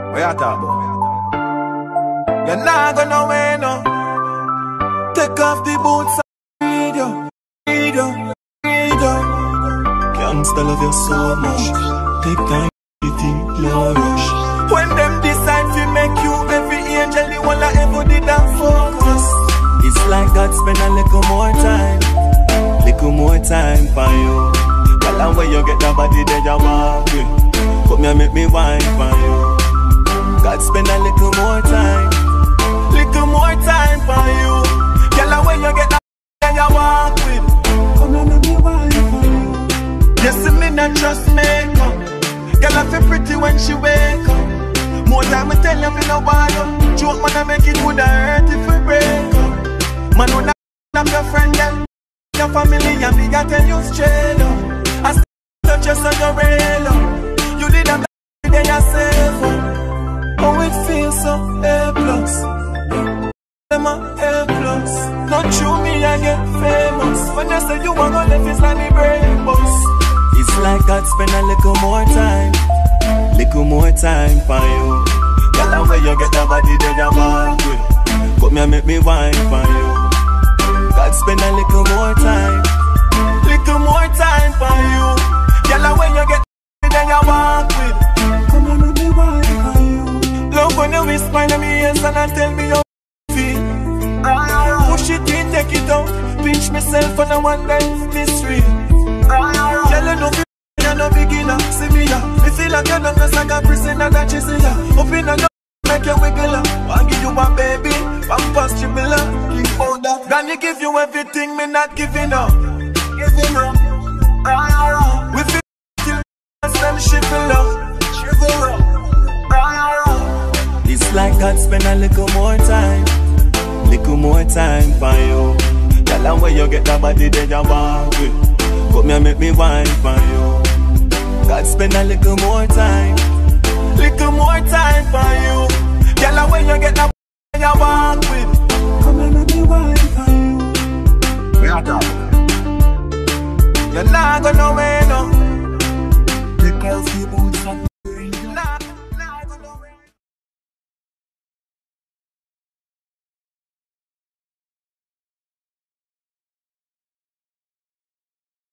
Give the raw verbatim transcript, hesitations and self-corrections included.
What you talk about? You're not gonna nowhere, no. Take off the boots and read you, read you, read you. Gangsta love you so much. Take time, you think no rush. When them decide to make you every angel, the one I ever did that focus. It's like God spend a little more time, little more time for you. Girl, and when you get that body, then you walk with. Come here, make me wine for you. God spend a little more time, little more time for you. Girl, and when you get that body, then you walk with. Come here, make me wine for you. You see me not just make up. Girl, I feel pretty when she wake up. More time I tell you, me no want you. Joke man, I make it woulda hurt if we break up. Man, when I'm your friend, then your family, and me, I tell you straight up. I still touch you so you real up. You did a bad day yourself up. Oh, it feels so A plus. Them a A plus. Not true, me, I get famous. When you say you want to live, it's like me brain bust. It's like God spend a little more time, little more time for you. Girl, and when you get that body, then you walk with. Come here, make me wine for you. God spend a little more time, little more time for you. Girl, and when you get that body, then you walk with. Come here, make me wine for you. Love when you whisper in my ears and I tell me how you feel. Push it in, take it out. Pinch myself and I wonder if this real. Girl, you know you're no beginner. See me ya, me feel like you're not just like a prisoner that you see ya. Up in a no, make you wiggle up. I'll give you one baby, one past you below. King powder, then you give you everything, me not giving up. Giving up. We feel till them shiver up, shiver up. It's like God spend a little more time, little more time for you. Girl, and when you get that body, then you walk with. Come here, make me wine for you. God spend a little more time, little more time for you. Girl, and when you get that body, you walk with. Come here, make me wine for you. We are talking. You're not gonna win, no. Because people